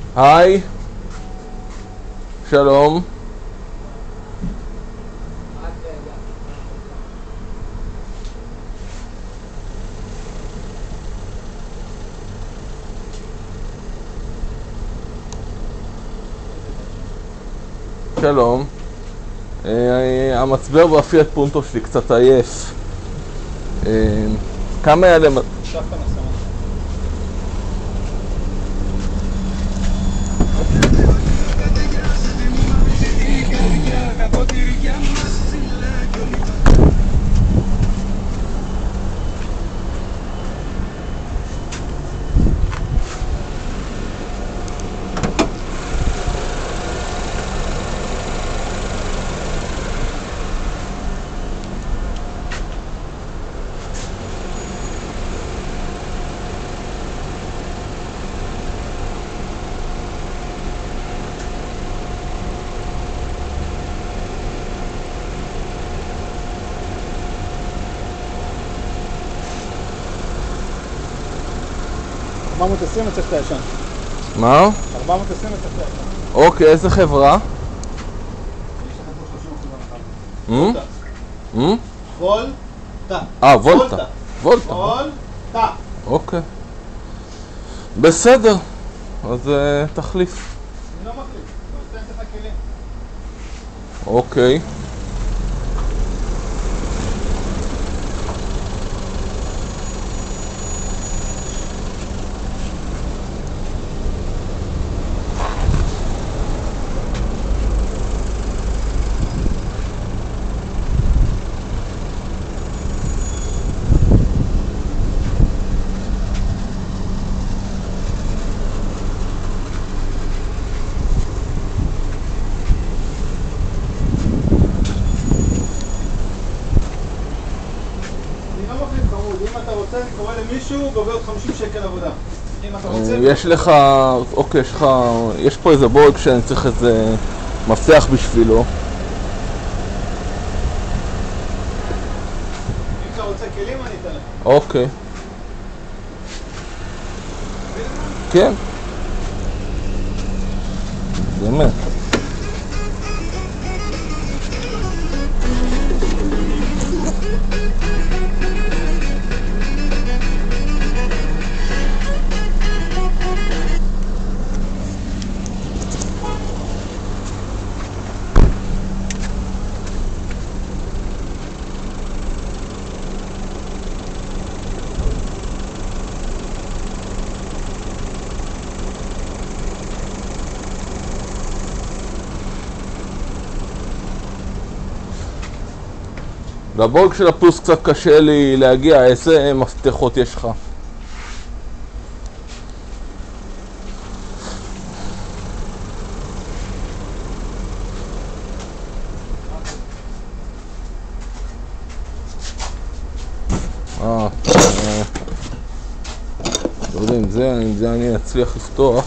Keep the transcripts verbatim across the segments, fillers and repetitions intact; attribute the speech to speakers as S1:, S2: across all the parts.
S1: היי, שלום. שלום. המצבר והפיאט פונטו שלי קצת עייף. כמה יעלה?
S2: ארבע מאות עשרים צריך את הישן.
S1: מה?
S2: ארבע מאות עשרים צריך את הישן.
S1: אוקיי, איזה חברה?
S2: יש לך פה שלושים אחוז הנחה. וולטה.
S1: אה, וולטה. וולטה.
S2: וולטה.
S1: אוקיי. בסדר. אז תחליף.
S2: אני לא מחליף. אני נותן לך כלים.
S1: אוקיי.
S2: אם אתה רוצה, אני קורא למישהו, גובה עוד חמישים שקל עבודה. אם אתה רוצה...
S1: יש לך... אוקיי, יש לך... יש פה איזה בורג שאני צריך איזה מפתח בשבילו.
S2: אם אתה רוצה כלים, אני אתן לך.
S1: אוקיי. כן. באמת. לבורג של הפלוס קצת קשה לי להגיע, איזה מפתחות יש לך? אה, לא יודע אם זה, אם זה אני אצליח לפתוח.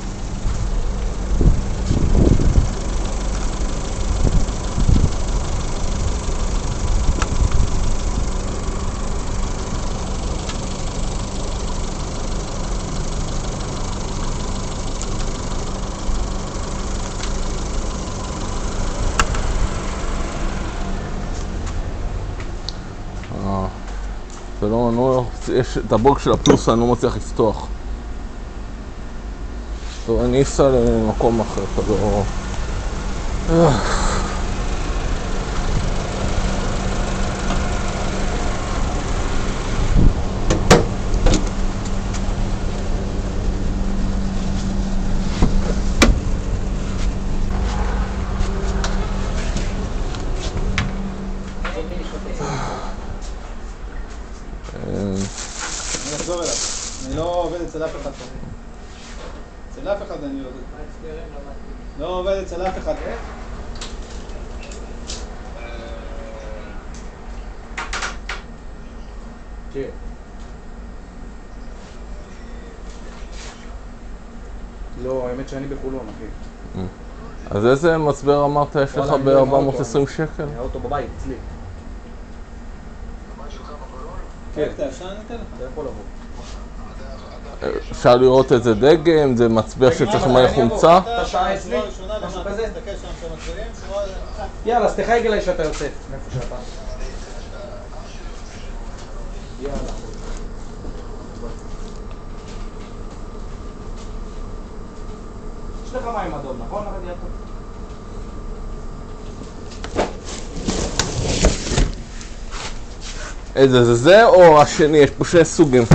S1: ולא, לא, יש את הבורג של הפלוס, אני לא מצליח לפתוח. טוב, אני אסע למקום אחר, אתה לא...
S2: אני אחזור אליו. אני לא עובד אצל אף אחד פה. אצל אף אחד אני לא עובד. לא עובד אצל אף אחד. כן. לא, האמת שאני בחולון, אחי.
S1: אז איזה מצבר אמרת יש לך ב-ארבע מאות ועשרים שקל?
S2: האוטו בבית, אצלי. כן. אתה ישן ניתן לך? אתה יכול לבוא.
S1: אפשר לראות איזה דגם, זה מצביע שצריך מלא חומצה.
S2: השעה אצלי? משהו כזה? תסתכל שם שמצביעים, שורה...
S3: יאללה, אז תחייג אליי שאתה יוצא. מאיפה שאתה. יאללה. יש לך מים אדום, נכון? הרדיאטור?
S1: איזה זה זה או השני? יש פה שני סוגים.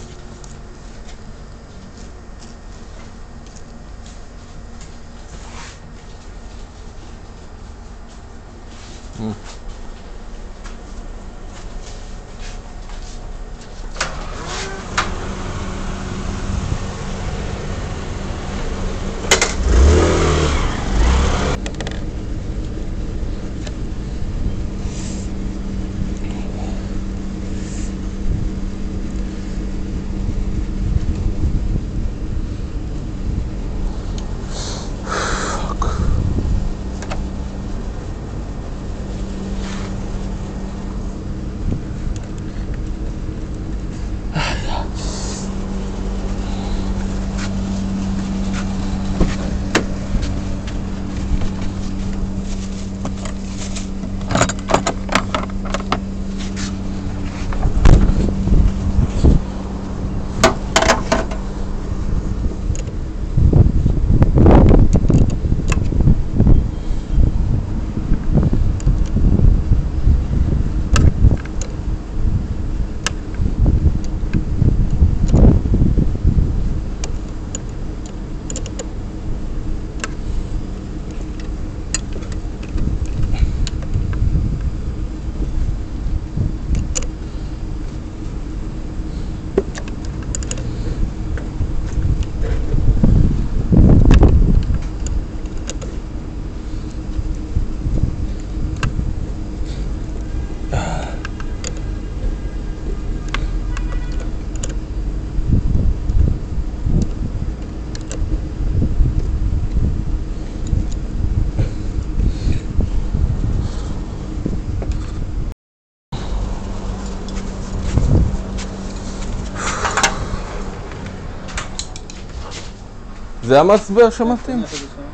S1: זה המצבר שמתאים?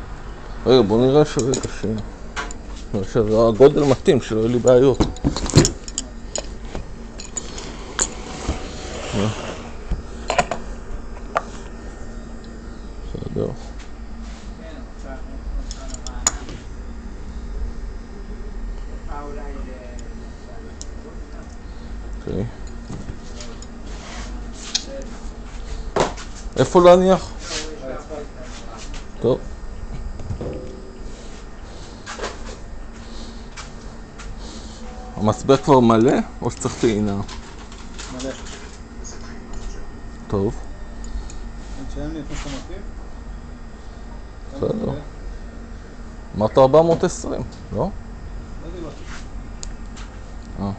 S1: רגע, בוא נראה שרגע ש... שהגודל מתאים, שלא יהיו לי בעיות. בסדר. אוקיי. איפה להניח? טוב. המצבר כבר מלא או שצריך טעינה?
S2: מלא.
S1: טוב.
S2: תשלם לי לפני שאתה מרכיב?
S1: בסדר. אמרת ארבע מאות ועשרים, לא?
S2: לא דיברתי.
S1: אה.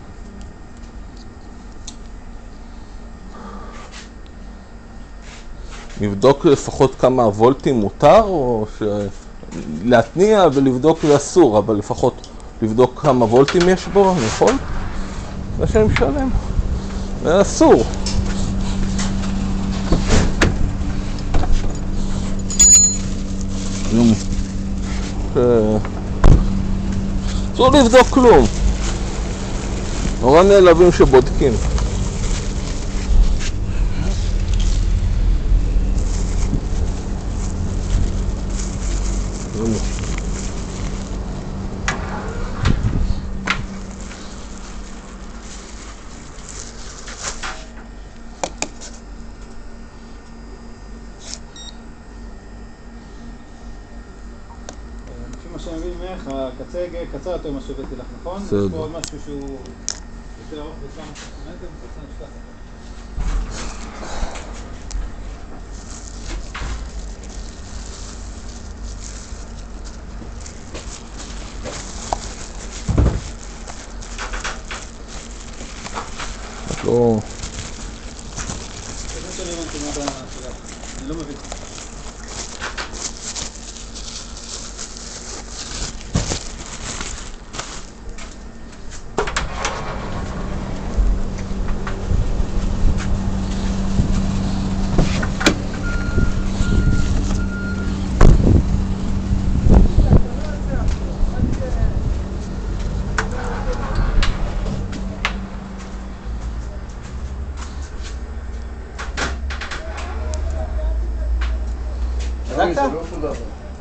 S1: נבדוק לפחות כמה וולטים מותר, או ש... להתניע ולבדוק זה אסור, אבל לפחות לבדוק כמה וולטים יש בו, אני יכול? זה שאני משלם. זה אסור. אסור לבדוק כלום. נורא נעלבים שבודקים.
S2: לפי מה שאני מבין ממך, הקצה קצר יותר מה שהבאתי לך, נכון?
S1: בסדר.
S2: יש פה עוד משהו שהוא יותר ארוך בכמה סנטימטרים, קצה נשלח.
S1: לא...
S2: זה שאני הבנתי מה הבעיה שלך, אני לא מבין. בדקת?
S4: זה לא סודר.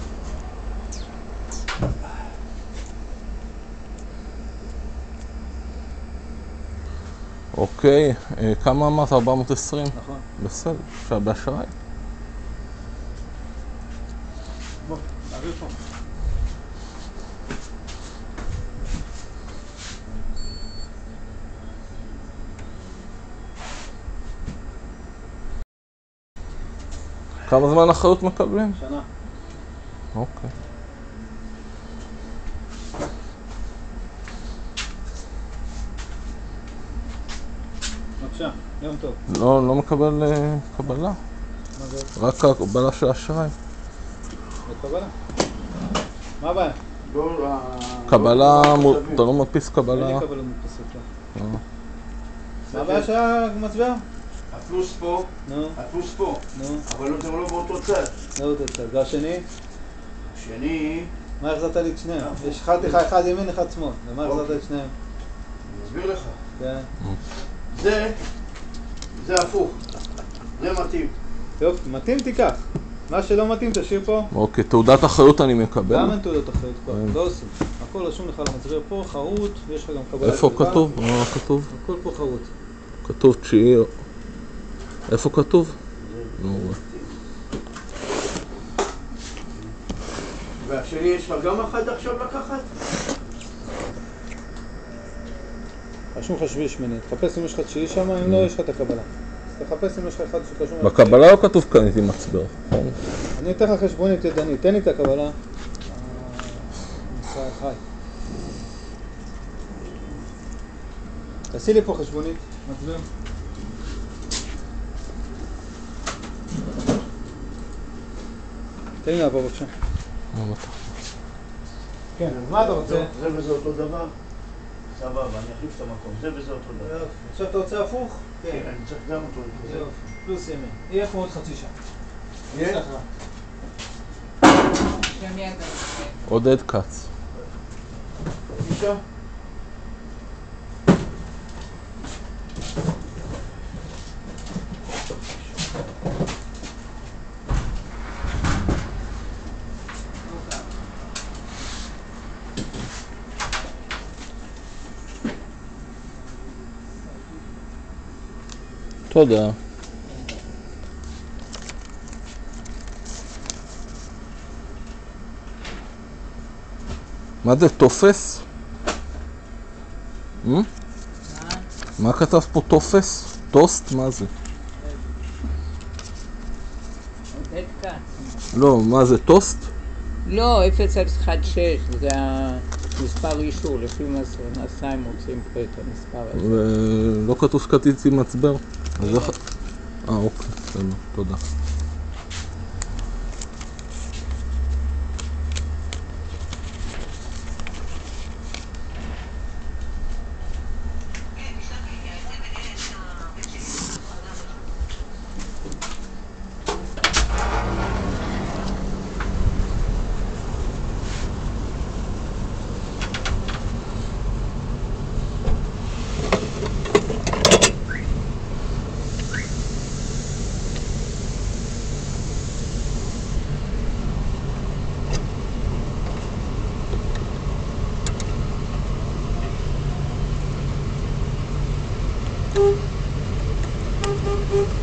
S1: אוקיי, אה, כמה אמרת? ארבע מאות ועשרים?
S2: נכון.
S1: בסדר, עכשיו באשראי.
S2: בוא, נעביר פה.
S1: כמה זמן אחריות מקבלים?
S2: שנה.
S1: אוקיי.
S2: בבקשה, יום טוב.
S1: לא, לא מקבל אה, קבלה,
S2: מה זה?
S1: רק הקבלה של האשראי.
S2: בקבלה. מה הבעיה?
S4: לא, ה-
S1: קבלה,
S4: לא,
S1: מו-
S4: תושבים.
S1: אתה לא מדפיס
S2: אין
S1: קבלה.
S2: לי קבלות מודפסות פה.
S1: אה.
S2: מה הבעיה שהמצביע?
S4: הפלוס פה,
S2: נו,
S4: הפלוס פה,
S2: נו,
S4: אבל אתם לא באותו צד.
S2: לא אותו צד. והשני?
S4: שני,
S2: מה החזרת לי את שניהם? יש אחד לך אחד ימין, אחד שמאל. ומה החזרת את שניהם?
S4: אני מסביר לך.
S2: כן.
S4: זה, זה הפוך. זה מתאים.
S2: יופי, מתאים תיקח. מה שלא מתאים תשאיר פה.
S1: אוקיי, תעודת אחריות אני מקבל.
S2: גם אין תעודות אחריות פה,
S1: כן.
S2: לא עושים. הכל רשום לך למצביע פה, חרוט, ויש לך גם קבלת
S1: איפה
S2: תעודה.
S1: כתוב? מה כתוב?
S2: הכל פה חרוט.
S1: כתוב תשיעי. איפה כתוב? נו,
S4: והשני יש לך גם אחד עכשיו לקחת?
S2: רשום לך שביעי שמיני. תחפש אם יש לך תשיעי שם, אם לא יש לך את הקבלה. אז תחפש אם יש לך אחד שקשור...
S1: בקבלה לא כתוב קניתי מצבר, נכון?
S2: אני אתן לך חשבונית ידנית, תן לי את הקבלה. אה, חי. תעשי לי פה חשבונית, מצביע. תן לי לעבור בבקשה.
S1: מה אתה?
S2: כן, אז מה אתה רוצה?
S4: זה וזה אותו דבר? סבבה, אני אחליף את המקום. זה וזה אותו דבר.
S2: יופי. עכשיו אתה רוצה הפוך?
S4: כן, אני צריך גם אותו לקרוא.
S2: יופי. פלוס ימין. יהיה כמו עוד חצי שעה.
S4: יש?
S1: עודד כץ.
S4: אישה?
S1: תודה. מה זה טופס? מה? מה כתב פה טופס? טוסט? מה זה?
S5: עודד כץ.
S1: לא, מה זה טוסט?
S5: לא, אפס אפס אחת שש, זה המספר אישור, לפי מה שנעשה הם מוצאים פה את המספר הזה.
S1: ולא כתוב שקניתי מצבר. אז איך... אה, אוקיי, בסדר, תודה.
S6: Thank you.